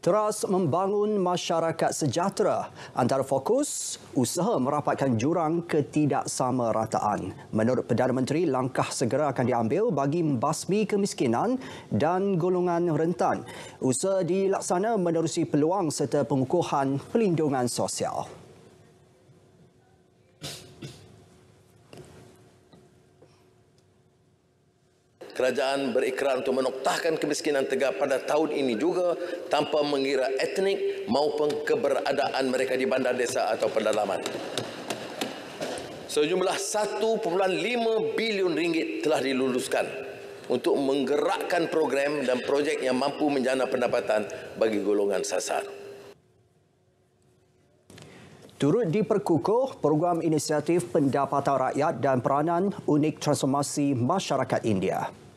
Teras membangun masyarakat sejahtera antara fokus usaha merapatkan jurang ketidaksamarataan. Menurut Perdana Menteri, langkah segera akan diambil bagi membasmi kemiskinan dan golongan rentan. Usaha dilaksana menerusi peluang serta pengukuhan perlindungan sosial. Kerajaan berikrar untuk menoktahkan kemiskinan tegak pada tahun ini juga tanpa mengira etnik maupun keberadaan mereka di bandar desa atau pedalaman. Sejumlah 1.5 bilion ringgit telah diluluskan untuk menggerakkan program dan projek yang mampu menjana pendapatan bagi golongan sasar. Turut diperkukuh program inisiatif pendapatan rakyat dan peranan unit transformasi masyarakat India.